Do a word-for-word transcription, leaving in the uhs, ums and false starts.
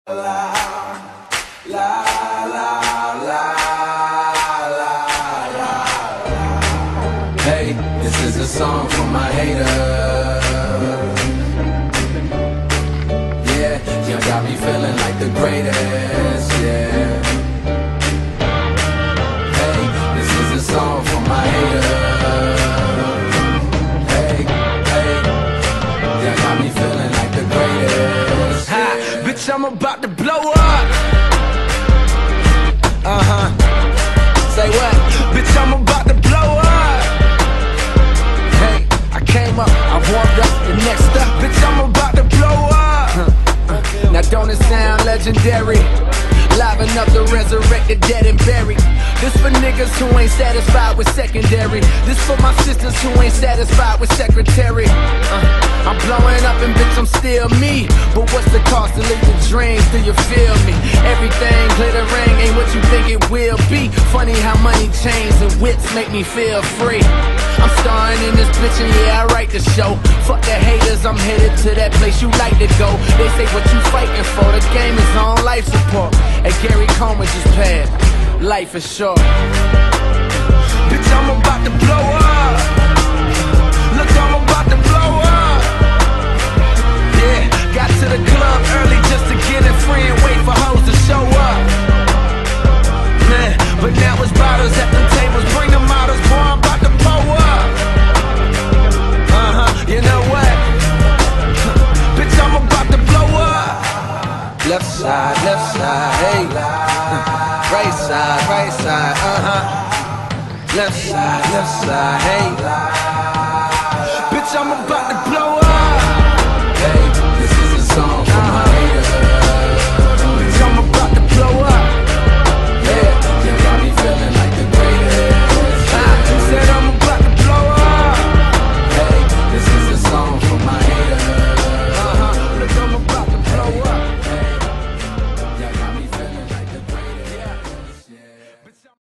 La, la, la, la, la, la. Hey, this is a song for my haters. Yeah, you got me feeling like the greatest, yeah. Hey, this is a song for my haters. Hey, hey, you got me feeling like the greatest, yeah. Ha, bitch, I'm about to blow up. Uh-huh. Say what? Bitch, I'm about to blow up. Hey, I came up, I warmed up, the next up, bitch, I'm about to blow up. Huh. Uh, now don't it sound legendary? Liven up the resurrected, dead and buried. This for niggas who ain't satisfied with secondary. This for my sisters who ain't satisfied with secretary. uh, I'm blowing up and bitch, I'm still me. But what's the cost to live your dreams? Do you feel me? Everything glittering ain't what you think it will be. Funny how money, chains, and whips make me feel free. I'm starring in this bitch and yeah, I write the show. Fuck the haters, I'm headed to that place you like to go. They say what you fighting for, the game is on life support. Hey, Gary Coleman just passed, life is short. Bitch, I'm about to blow up. Look, I'm about to blow up. Yeah, got to the club early just to get it free and wait for hoes to show up. Man, but now it's bottles at the tables, bring the models, boy, I'm about to pull up. Uh-huh, you know what? Bitch, I'm about to blow up. Left side, left side, hey. Right side, right side, uh-huh. Left side, left side, hey. Bitch, I'm about to blow